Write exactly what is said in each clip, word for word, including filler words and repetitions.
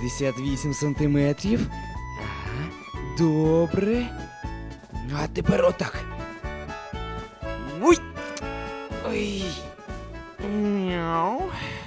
сімдесят вісім сантиметрів. Ага, добре. А тепер отак. Ой! Ой! Мяу.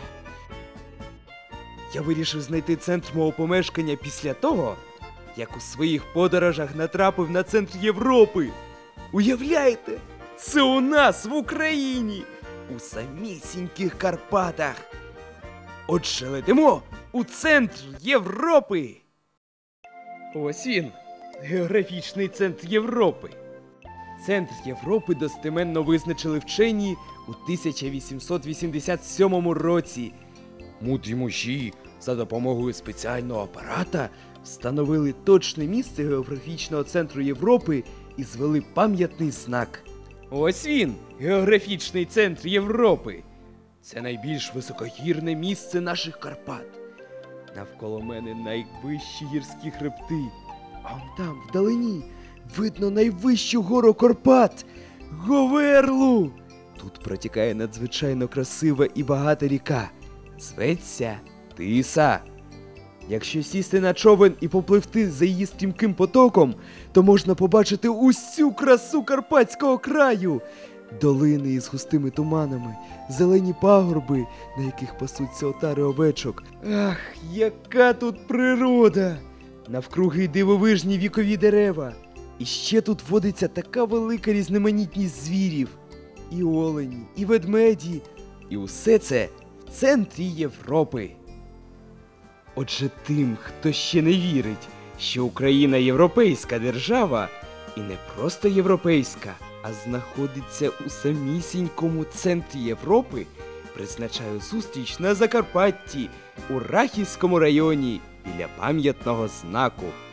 Я вирішив знайти центр мого помешкання після того, як у своїх подорожах натрапив на центр Європи. Уявляєте? Це у нас в Україні, у самісіньких Карпатах. Отже, летимо у центр Європи. Ось він, географічний центр Європи. Центр Європи достеменно визначили вчені у тисяча вісімсот вісімдесят сьомому році. Мудрі мужі за допомогою спеціального апарата встановили точне місце географічного центру Європи і звели пам'ятний знак. Ось він, географічний центр Європи. Це найбільш високогірне місце наших Карпат. Навколо мене найвищі гірські хребти. А он там, вдалині, видно найвищу гору Карпат – Говерлу. Тут протікає надзвичайно красива і багата ріка. Зветься Тиса. Якщо сісти на човен і попливти за її стрімким потоком, то можна побачити усю красу Карпатського краю. Долини із густими туманами, зелені пагорби, на яких пасуться отари овечок. Ах, яка тут природа! Навкруги дивовижні вікові дерева. І ще тут водиться така велика різноманітність звірів. І олені, і ведмеді. І усе це в центрі Європи. Отже, тим, хто ще не вірить, що Україна європейська держава, і не просто європейська, а знаходиться у самісінькому центрі Європи, призначаю зустріч на Закарпатті, у Рахівському районі, біля пам'ятного знаку